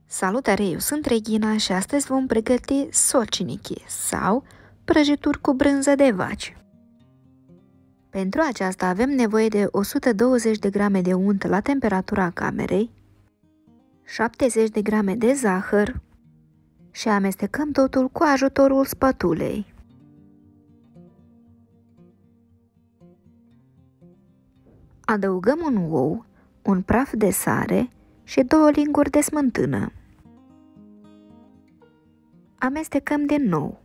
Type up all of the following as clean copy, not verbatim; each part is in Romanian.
Salutare, eu sunt Regina și astăzi vom pregăti sociniki sau prăjituri cu brânză de vaci. Pentru aceasta avem nevoie de 120 de grame de unt la temperatura camerei, 70 de grame de zahăr și amestecăm totul cu ajutorul spatulei. Adăugăm un ou, un praf de sare și 2 linguri de smântână. Amestecăm din nou.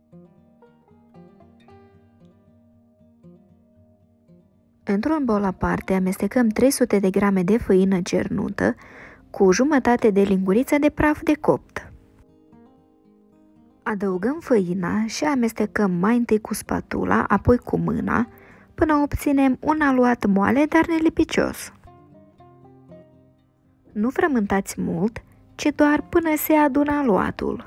Într-un bol aparte amestecăm 300 de grame de făină cernută cu jumătate de linguriță de praf de copt. Adăugăm făina și amestecăm mai întâi cu spatula, apoi cu mâna, până obținem un aluat moale, dar nelipicios. Nu frământați mult, ci doar până se adună aluatul.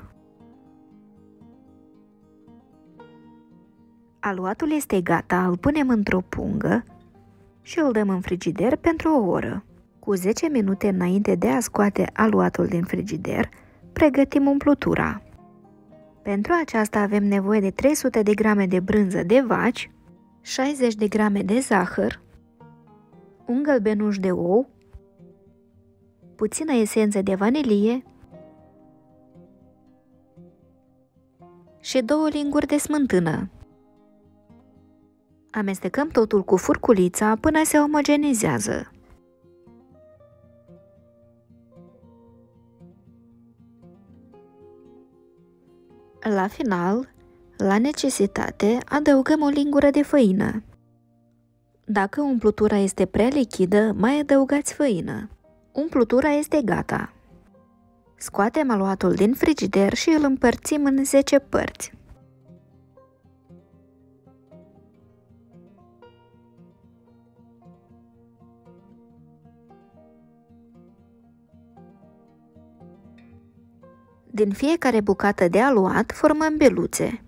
Aluatul este gata, îl punem într-o pungă și îl dăm în frigider pentru o oră. Cu 10 minute înainte de a scoate aluatul din frigider, pregătim umplutura. Pentru aceasta avem nevoie de 300 de grame de brânză de vaci, 60 de grame de zahăr, un gălbenuș de ou, puțină esență de vanilie și 2 linguri de smântână. Amestecăm totul cu furculița până se omogenizează. La final, la necesitate, adăugăm o lingură de făină. Dacă umplutura este prea lichidă, mai adăugați făină. Umplutura este gata. Scoatem aluatul din frigider și îl împărțim în 10 părți. Din fiecare bucată de aluat formăm beluțe.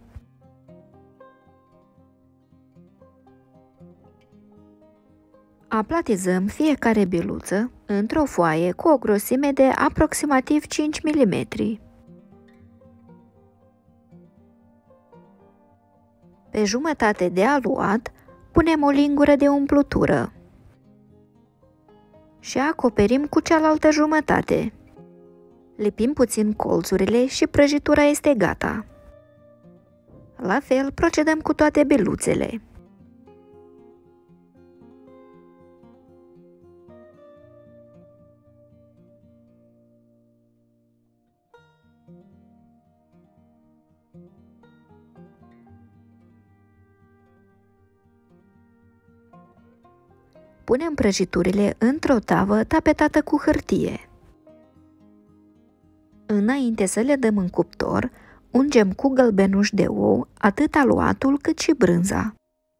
Aplatizăm fiecare beluță într-o foaie cu o grosime de aproximativ 5 mm. Pe jumătate de aluat punem o lingură de umplutură și acoperim cu cealaltă jumătate. Lipim puțin colțurile și prăjitura este gata. La fel procedăm cu toate beluțele. Punem prăjiturile într-o tavă tapetată cu hârtie. Înainte să le dăm în cuptor, ungem cu gălbenuș de ou atât aluatul cât și brânza.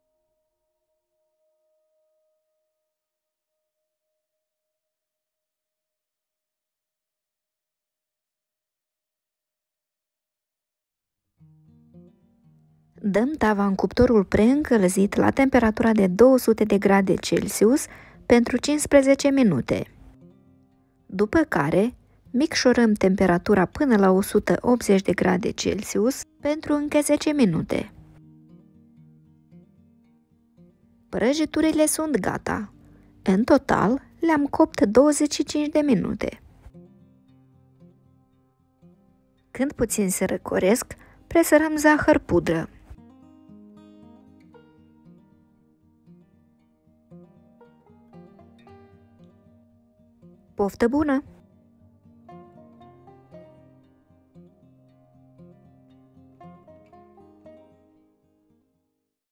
Dăm tava în cuptorul preîncălzit la temperatura de 200 de grade Celsius pentru 15 minute. După care, micșorăm temperatura până la 180 de grade Celsius pentru încă 10 minute. Prăjiturile sunt gata. În total, le-am copt 25 de minute. Când puțin se răcoresc, presărăm zahăr pudră. Poftă bună!